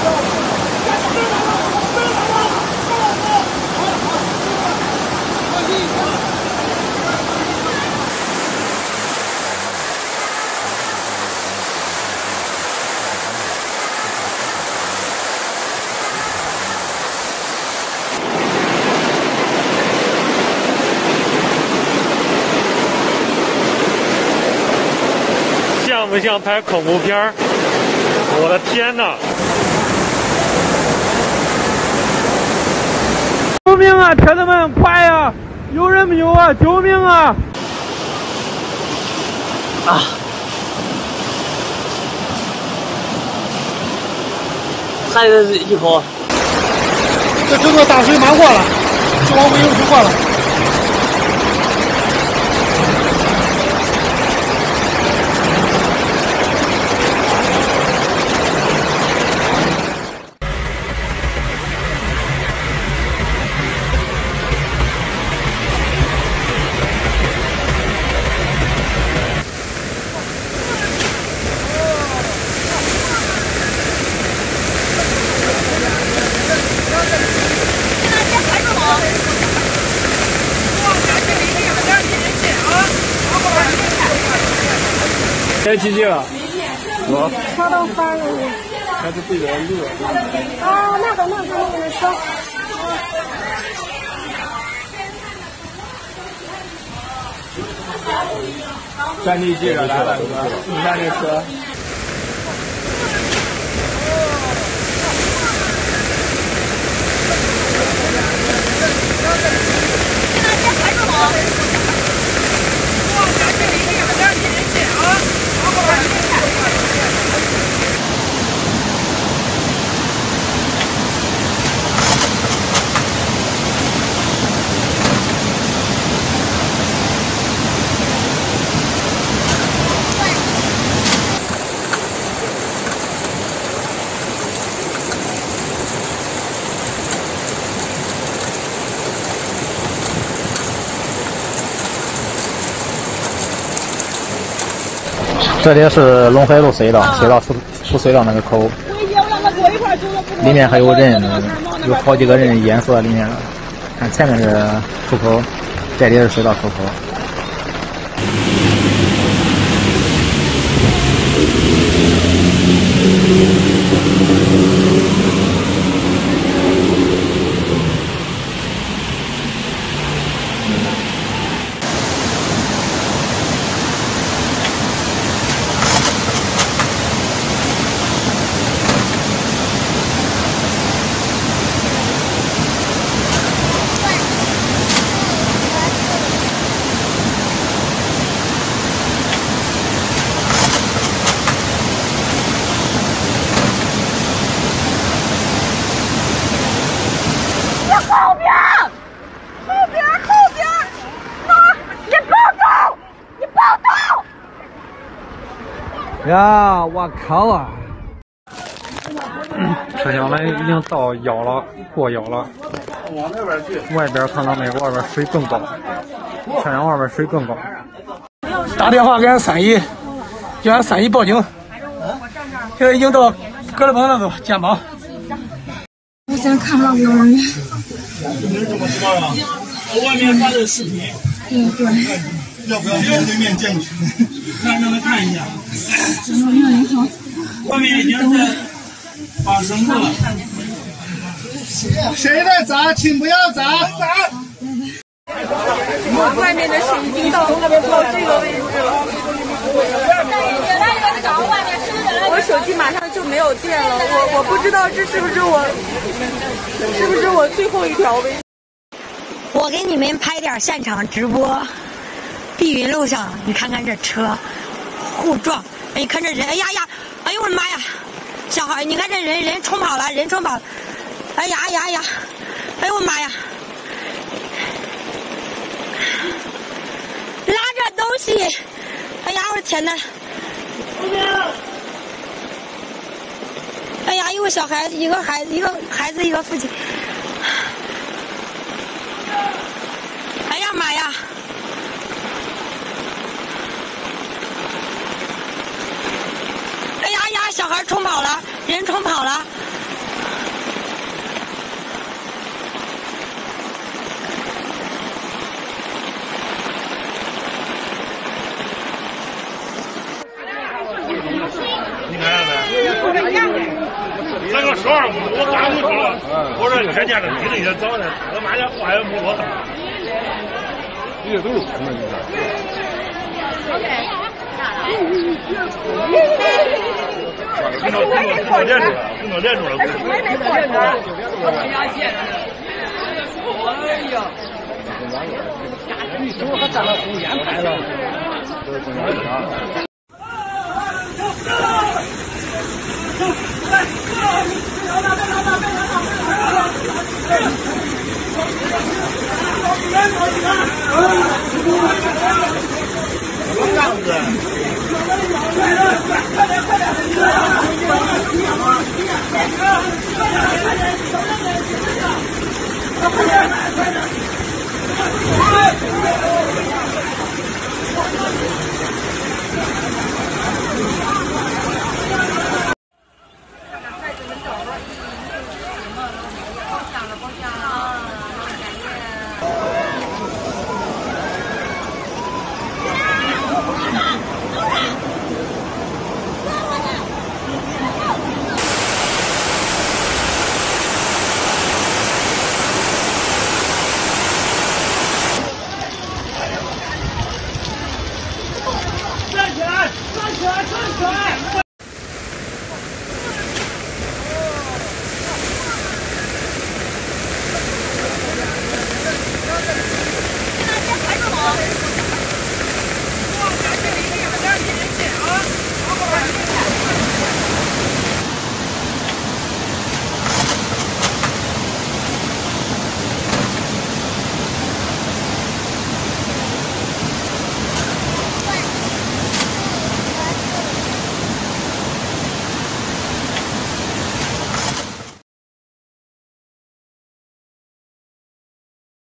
像不像拍恐怖片儿？我的天哪！救命啊，铁子们，快呀！有人没有啊？救命啊！啊！还有一口。 这整个大水漫过了，就往威流水过了。 该几级了？我。 烧到翻了。 还是对着路。 啊，那个说。 站地记着来了，你看这车。 这里是陇海路隧道，隧道出隧道那个口，里面还有人，有好几个人淹死在里面了。看前面是出口，这里是隧道出口。 呀，我靠啊！车厢们已经到腰了，过腰了。往那边去。外边看到没？外边水更高，车厢外边水更高。 打电话给俺311，叫俺311报警。现在已经到胳肋帮那个肩膀。 我先看看幼儿园。 你是怎么知道的？外面发的视频。 对。 要不要面对面见你？让他看一下。外面已经在发生过了。谁在砸，请不要砸！ 外面的水已经到这个位置了。我手机马上就没有电了，我不知道这是不是我最后一条微信。 我给你们拍点现场直播。碧云路上，你看看这车互撞，哎，你看这人，哎呀呀，哎呦我的妈呀！小孩，你看这人冲跑了，哎呀呀呀，哎呦我的妈呀！拉着东西，哎呀我的天哪！哎呀，有个小孩子，一个孩子，一个父亲。哎呀妈呀！哎呀呀！小孩冲跑了，人冲跑了， 我说看见了，比那些早的，他妈的话也没多大。这些都是空的，你看。跟着连住了，跟着连住了。哎呀！你说他站到中间拍了。都是中间的啊。什么样子？快点！